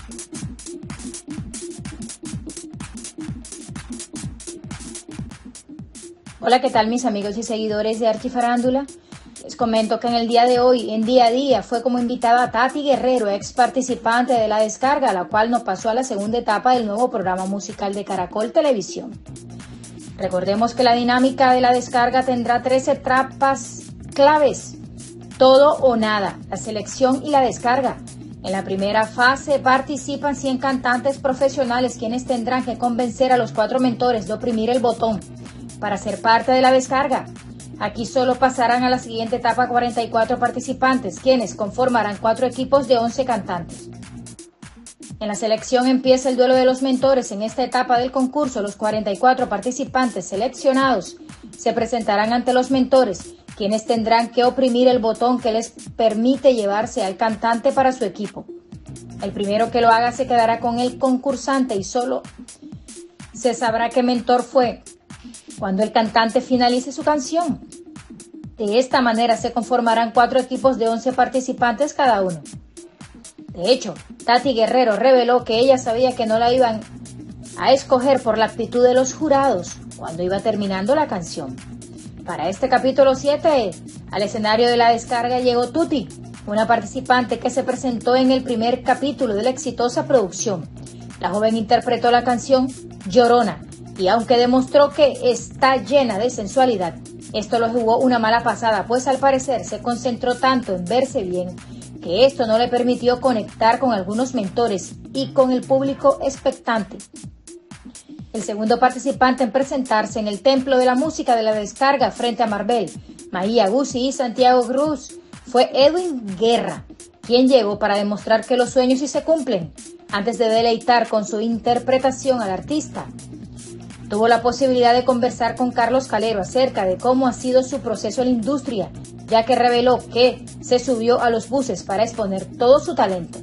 Hola, ¿qué tal mis amigos y seguidores de Archifarándula? Les comento que en el día de hoy, en Día a Día, fue como invitada Tati Guerrero, ex participante de La Descarga, la cual nos pasó a la segunda etapa del nuevo programa musical de Caracol Televisión. Recordemos que la dinámica de La Descarga tendrá 3 etapas claves: todo o nada, la selección y la descarga. En la primera fase participan 100 cantantes profesionales, quienes tendrán que convencer a los 4 mentores de oprimir el botón para ser parte de La Descarga. Aquí solo pasarán a la siguiente etapa 44 participantes, quienes conformarán 4 equipos de 11 cantantes. En la selección empieza el duelo de los mentores. En esta etapa del concurso, los 44 participantes seleccionados se presentarán ante los mentores, quienes tendrán que oprimir el botón que les permite llevarse al cantante para su equipo. El primero que lo haga se quedará con el concursante y solo se sabrá qué mentor fue cuando el cantante finalice su canción. De esta manera se conformarán 4 equipos de 11 participantes cada uno. De hecho, Tati Guerrero reveló que ella sabía que no la iban a escoger por la actitud de los jurados cuando iba terminando la canción. Para este capítulo 7, al escenario de La Descarga llegó Tuti, una participante que se presentó en el primer capítulo de la exitosa producción. La joven interpretó la canción Llorona, y aunque demostró que está llena de sensualidad, esto le jugó una mala pasada, pues al parecer se concentró tanto en verse bien que esto no le permitió conectar con algunos mentores y con el público expectante. El segundo participante en presentarse en el Templo de la Música de La Descarga frente a Marvel, Maía Guzzi y Santiago Cruz fue Edwin Guerra, quien llegó para demostrar que los sueños sí se cumplen, antes de deleitar con su interpretación al artista. Tuvo la posibilidad de conversar con Carlos Calero acerca de cómo ha sido su proceso en la industria, ya que reveló que se subió a los buses para exponer todo su talento.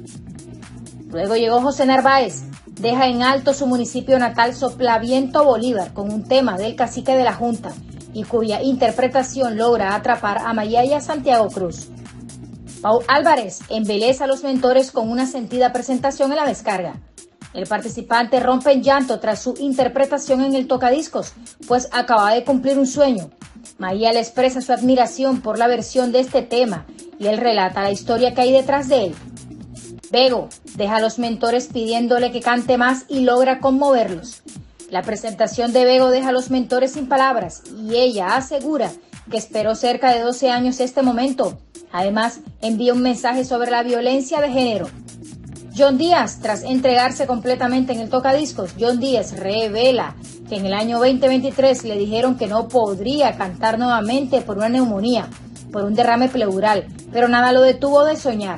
Luego llegó José Narváez, deja en alto su municipio natal Soplaviento Bolívar con un tema del cacique de la Junta y cuya interpretación logra atrapar a Maya y a Santiago Cruz. Pau Álvarez embeleza a los mentores con una sentida presentación en La Descarga. El participante rompe en llanto tras su interpretación en el tocadiscos, pues acaba de cumplir un sueño. Maya le expresa su admiración por la versión de este tema y él relata la historia que hay detrás de él. Bego deja a los mentores pidiéndole que cante más y logra conmoverlos. La presentación de Bego deja a los mentores sin palabras y ella asegura que esperó cerca de 12 años este momento. Además, envía un mensaje sobre la violencia de género. John Díaz, tras entregarse completamente en el tocadiscos, John Díaz revela que en el año 2023 le dijeron que no podría cantar nuevamente por una neumonía, por un derrame pleural, pero nada lo detuvo de soñar.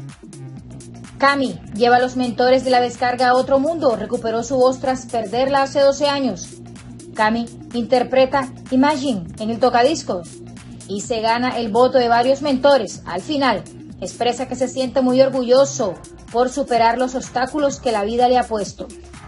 Cami lleva a los mentores de La Descarga a otro mundo, recuperó su voz tras perderla hace 12 años. Cami interpreta Imagine en el tocadiscos y se gana el voto de varios mentores. Al final, expresa que se siente muy orgulloso por superar los obstáculos que la vida le ha puesto.